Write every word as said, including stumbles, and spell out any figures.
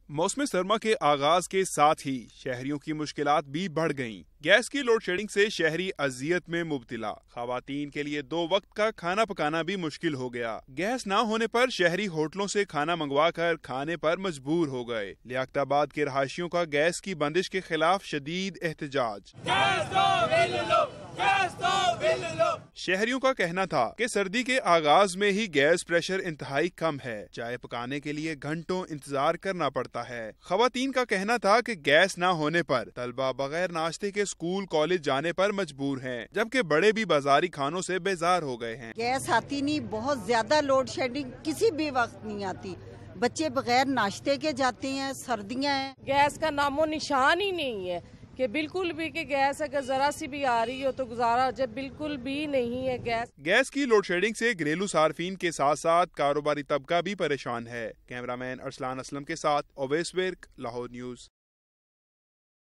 موسم سرما کے آغاز کے ساتھ ہی شہریوں کی مشکلات بھی بڑھ گئیں۔ گیس کی لوڈ شیڈنگ سے شہری اذیت میں مبتلا، خواتین کے لیے دو وقت کا کھانا پکانا بھی مشکل ہو گیا۔ گیس نہ ہونے پر شہری ہوٹلوں سے کھانا منگوا کر کھانے پر مجبور ہو گئے۔ لیاقتاباد کے رہائشیوں کا گیس کی بندش کے خلاف شدید احتجاج۔ شہریوں کا کہنا تھا کہ سردی کے آغاز میں ہی گیس پریشر انتہائی کم ہے، چائے پکانے کے لیے گھنٹوں انتظار کرنا پڑتا ہے۔ خواتین کا کہنا تھا کہ گیس نہ ہونے پر طلبہ بغیر ناشتے کے اسکول کالج جانے پر مجبور ہیں، جبکہ بڑے بھی بازاری کھانوں سے بیزار ہو گئے ہیں۔ گیس آتی نہیں، بہت زیادہ لوڈ شیڈنگ کسی بھی وقت نہیں آتی، بچے بغیر ناشتے کے جاتے ہیں، سردیاں ہیں، گیس کا نام و نشان ہی نہیں ہے کہ بالکل بھی کہ گیس اگر ذرا سی بھی آ رہی ہو تو گزارا، جب بالکل بھی نہیں ہے گیس۔ گیس کی لوڈ شیڈنگ سے گھریلو صارفین کے ساتھ ساتھ کاروباری طبقہ بھی پریشان ہے۔ کیمرہ مین ارسلان اسلم کے ساتھ اویس ورک، لاہور نیوز۔